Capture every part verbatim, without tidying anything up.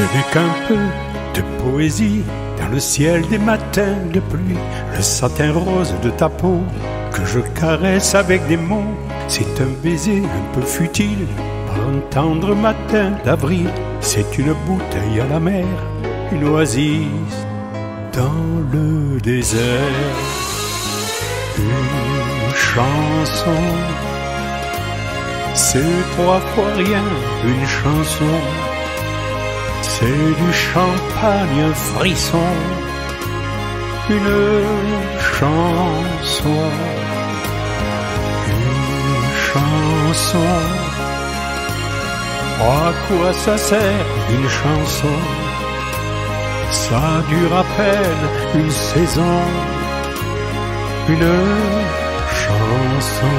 Ce n'est qu'un peu de poésie dans le ciel des matins de pluie, le satin rose de ta peau que je caresse avec des mots. C'est un baiser un peu futile par un tendre matin d'avril. C'est une bouteille à la mer, une oasis dans le désert. Une chanson, c'est trois fois rien, une chanson. C'est du champagne, un frisson, une chanson, une chanson. Oh, à quoi ça sert une chanson? Ça dure à peine une saison, une chanson.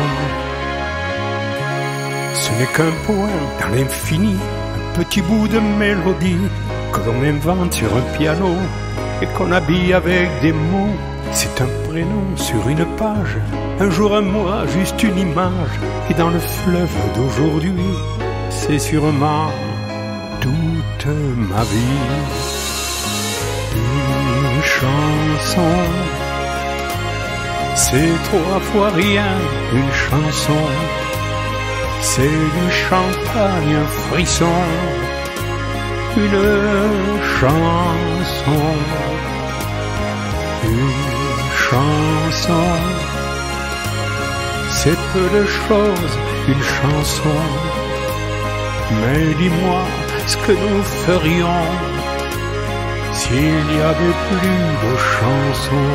Ce n'est qu'un point dans l'infini, petit bout de mélodie que l'on invente sur un piano et qu'on habille avec des mots. C'est un prénom sur une page, un jour, un mois, juste une image. Et dans le fleuve d'aujourd'hui, c'est sûrement toute ma vie. Une chanson, c'est trois fois rien, une chanson. C'est du champagne, un frisson, une chanson, une chanson. C'est peu de choses, une chanson. Mais dis-moi ce que nous ferions s'il n'y avait plus de chansons.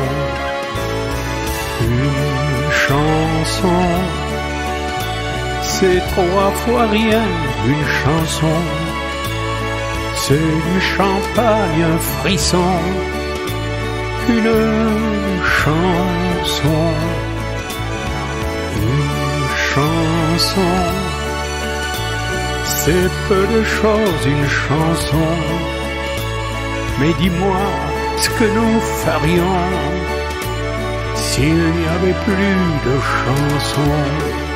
Une chanson, c'est trois fois rien, une chanson. C'est du champagne, un frisson, une chanson, une chanson. C'est peu de choses, une chanson. Mais dis-moi ce que nous ferions s'il n'y avait plus de chansons.